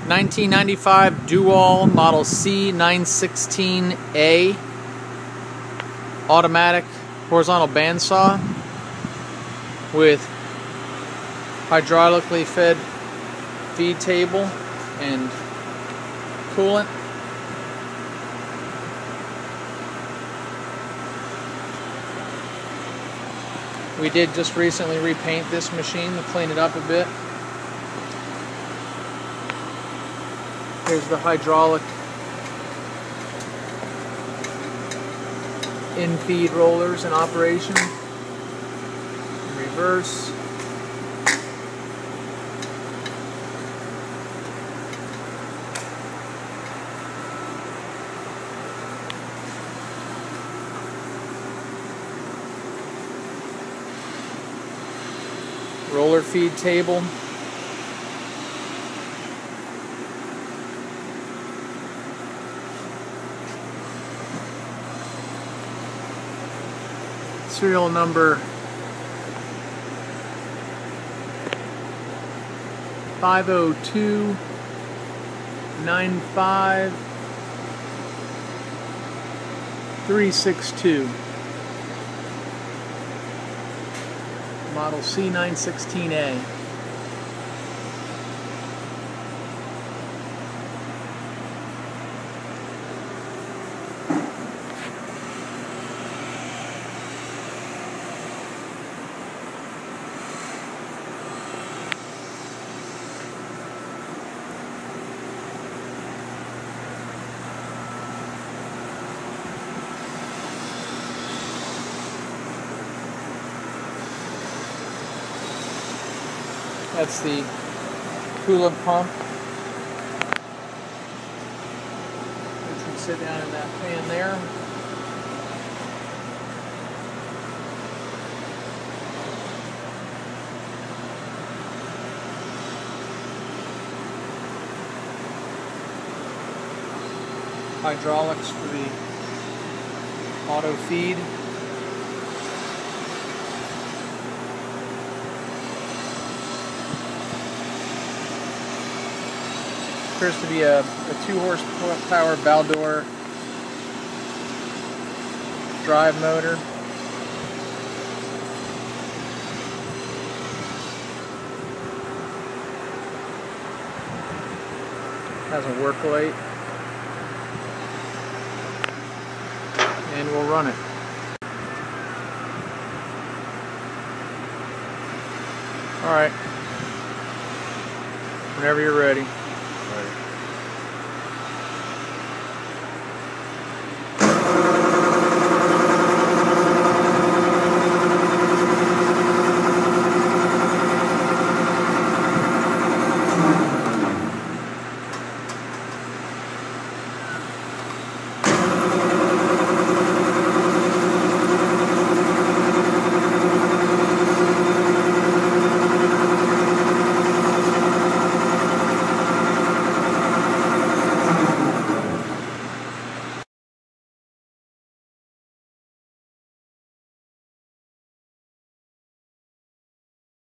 1995 Dual model C-916A automatic horizontal bandsaw with hydraulically fed feed table and coolant. We did just recently repaint this machine to clean it up a bit. Here's the hydraulic in-feed rollers in operation. Reverse. Roller feed table. Serial number 50295-362. Model C-916A. That's the coolant pump, which would sit down in that pan there. Hydraulics for the auto feed. Appears to be a 2-horsepower Baldor drive motor. Has a work light. And we'll run it. Alright. Whenever you're ready.